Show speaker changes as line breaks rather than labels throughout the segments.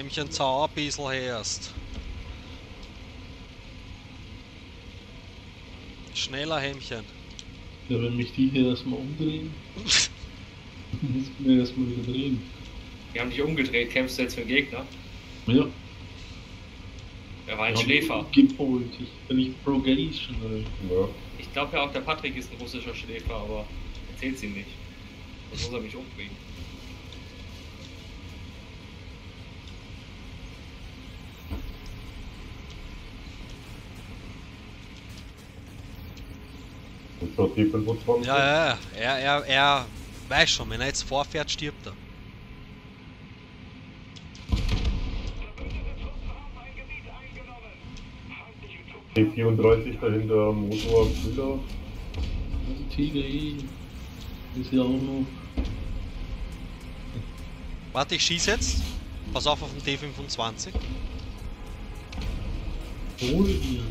Hämmchen zau ein bisschen erst. Schneller Hämmchen.
Ja, wenn mich die hier erstmal umdrehen, muss ich mir erstmal wieder drehen.
Die haben dich umgedreht, kämpfst du jetzt für den Gegner?
Ja.
Er war ein
Ja,
Schläfer.
Gepolt. Ich bin nicht Progational.
Ja.
Ich glaube ja auch, der Patrick ist ein russischer Schläfer, aber erzählt's ihm nicht. Sonst muss er mich umbringen.
Und so T25.
Ja, er weiß schon, wenn er jetzt vorfährt, stirbt er.
T34 dahinter, Motor, Füller.
Also TGE ist ja auch noch.
Warte, ich schieße jetzt. Pass auf den T25.
Hol dir.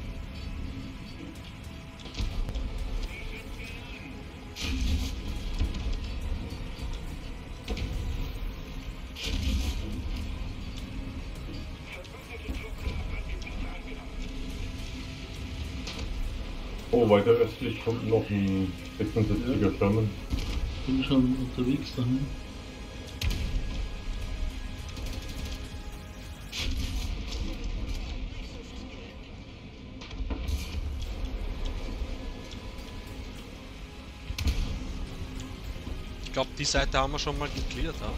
Oh, weiter östlich kommt noch ein 76er Sherman.
Bin schon unterwegs dahin.
Ich glaube, die Seite haben wir schon mal geklärt. Ja?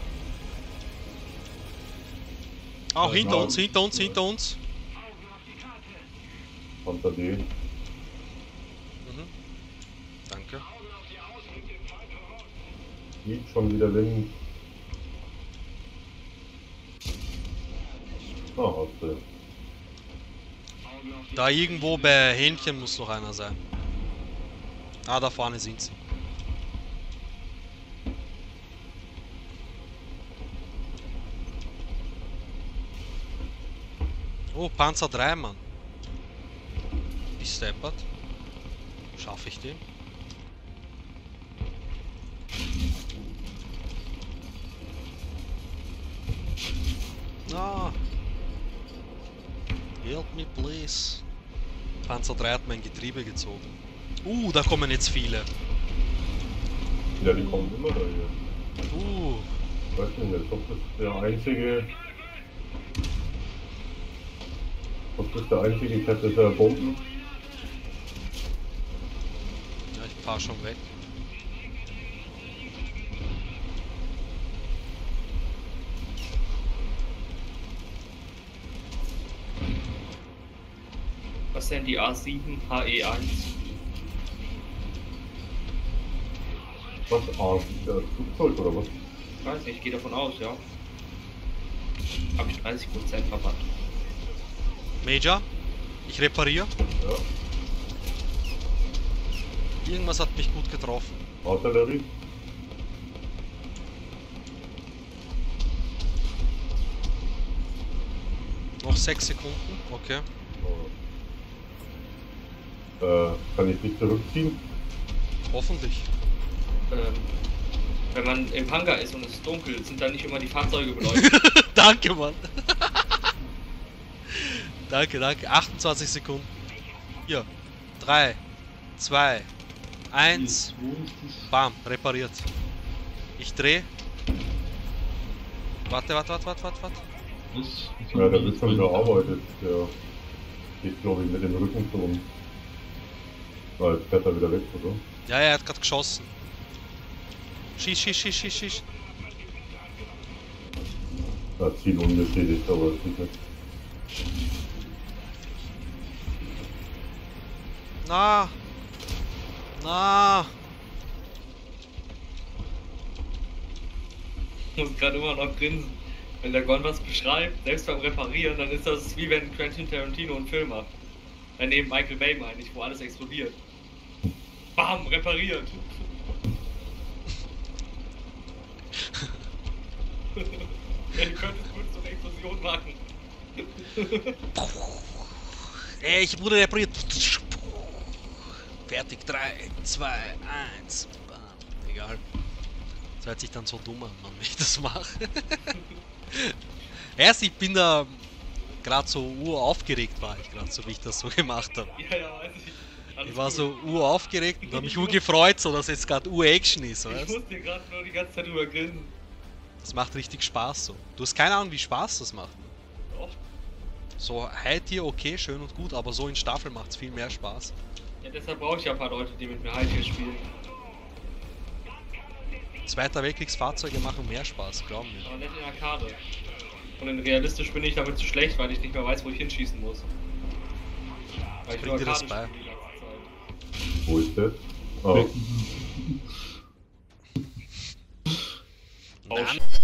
Auch hinter uns, hinter uns, hinter uns.
Panzer D.
Mhm. Danke.
Sieht schon wieder Wind. Ah, hast du.
Da irgendwo bei Hähnchen muss noch einer sein. Ah, da vorne sind sie. Oh, Panzer 3, Mann. Ist deppert. Schaffe ich den? Ah. Help me, please. Panzer 3 hat mein Getriebe gezogen. Da kommen jetzt viele.
Ja, die kommen immer daher. Ich weiß nicht, ich glaube, das ist der einzige. Ich glaube, das ist der einzige Kette der Bomben.
Ja, ich fahr schon weg.
Was denn die A7 HE1?
Was? Ah, der Flugzeug oder was?
Ich weiß nicht, ich gehe davon aus, ja. Habe ich 30% Rabatt.
Major, ich repariere.
Ja.
Irgendwas hat mich gut getroffen.
Artillerie.
Noch 6 Sekunden, okay.
Kann ich dich zurückziehen?
Hoffentlich.
Wenn man im Hangar ist und es ist dunkel, sind da nicht immer die Fahrzeuge beleuchtet.
Danke, Mann. Danke, danke. 28 Sekunden. Hier. 3, 2, 1.
Wo ist das?
Bam, repariert. Ich dreh. Warte.
Was?
Ja, der wird schon bearbeitet. Der geht, glaube ich, mit dem Rücken zu uns. Na, jetzt fährt er wieder weg, oder?
Ja, er hat gerade geschossen. Schieß.
Ja, Ziel unbeschädigt, aber sicher.
Na.
Ich muss gerade immer noch grinsen. Wenn der Gon was beschreibt, selbst beim Reparieren, dann ist das wie wenn Quentin Tarantino einen Film macht. Neben Michael Bay meine ich, wo alles explodiert. Bam, repariert. Ja, du könntest gut so eine Explosion machen.
Ey, ich wurde repariert. Fertig, 3, 2, 1. Bam. Egal. Das hört sich dann so dumm an, Mann, wenn ich das mache. Erst, ich bin da gerade so uraufgeregt war ich gerade so, wie ich das so gemacht habe.
Ja, weiß ich. Alles
Ich war
gut.
so uraufgeregt und habe mich urgefreut, so dass jetzt gerade Ur-Action ist,
Ich
weißt?
muss dir gerade nur die ganze Zeit drüber grinsen.
Das macht richtig Spaß so. Du hast keine Ahnung, wie Spaß das macht.
Doch.
So High-Tier, okay, schön und gut, aber so in Staffel macht es viel mehr Spaß.
Ja, deshalb brauche ich ja ein paar Leute, die mit mir High-Tier spielen.
Zweiter Weltkriegsfahrzeuge machen mehr Spaß, glaub mir.
Aber nicht in Arcade. Und in realistisch bin ich damit zu schlecht, weil ich nicht mehr weiß, wo ich hinschießen muss. Weil ich nur
bringt dir das
Arcade
bei?
spiele die ganze Zeit.
Wo ist das? Oh.
Nein.
Bausch.